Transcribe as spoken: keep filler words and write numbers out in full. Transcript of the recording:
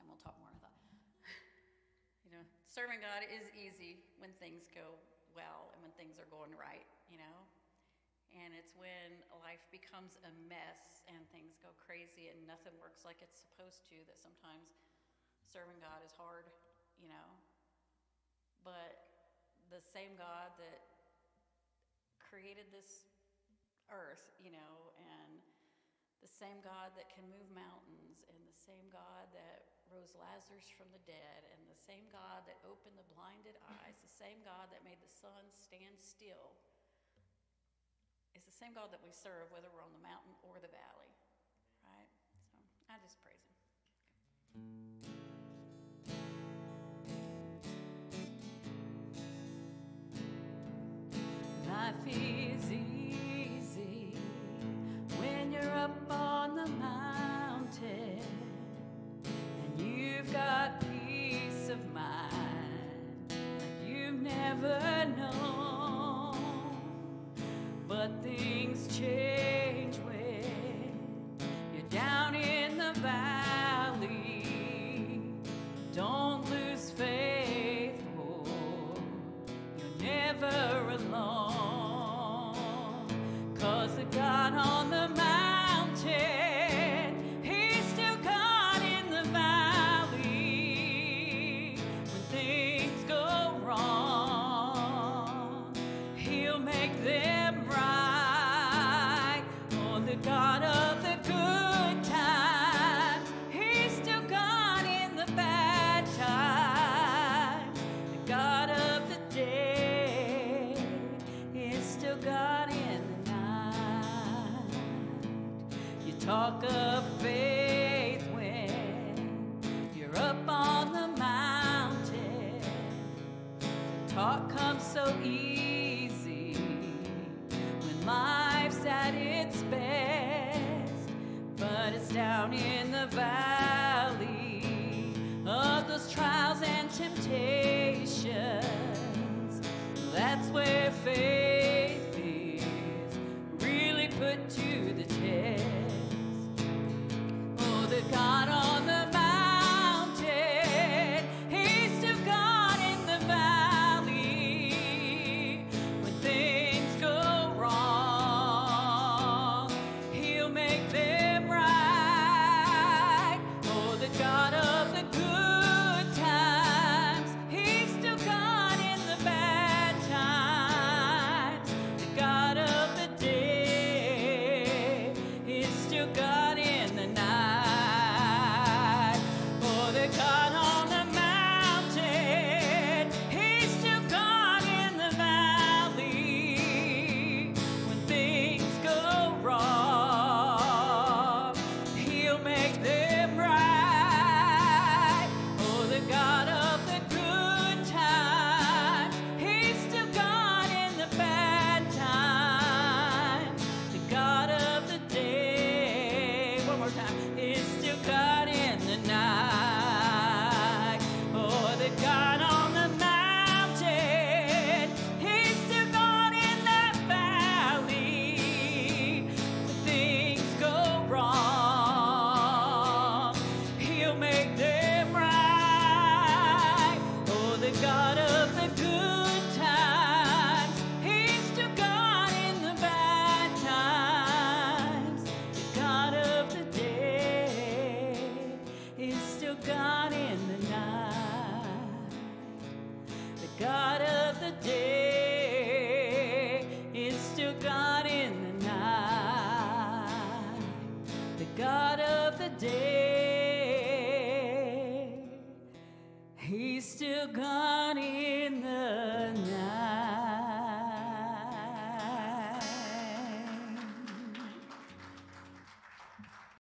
we'll talk more. I thought, you know, serving God is easy when things go well and when things are going right, you know. And it's when life becomes a mess and things go crazy and nothing works like it's supposed to that sometimes serving God is hard, you know. But the same God that created this earth, you know, and the same God that can move mountains, and the same God that rose Lazarus from the dead, and the same God that opened the blinded eyes, the same God that made the sun stand still, is the same God that we serve, whether we're on the mountain or the valley, right? So I just praise him. Life is easy when you're up on the mountain and you've got peace of mind like you've never known. But things change when you're down in the valley. Don't lose faith, oh, you're never alone. 'Cause the God on the mountain, he's still God in the valley. When things go wrong, he'll make them right. Oh, the God of the good times, he's still God in the bad times. The God of the day is still God in the night. You talk of faith when you're up on the mountain. Talk comes so easy when life's at its best, but it's down in the valley of those trials and temptations. That's where faith is really put to the test. Oh, the God on the mountain, he's still God in the valley. When things go wrong, he'll make them right. Oh, the God of the good times, he's still God in the bad times. The God of the day is still God in the night. Oh, the God on the mountain, he's still God in the valley. When things go wrong, he'll make them right. Oh, the God of the good times, he's still God in the bad times. The God of the day, one more time, is still God in the night. Oh, the God on the mountain, he's still God in that valley. When things go wrong, he'll make them right. Oh, the God of the good times, he's still God in the bad times. The God of the day is still God in the night. The God of the day is still God in the night. The God of the day, he's still God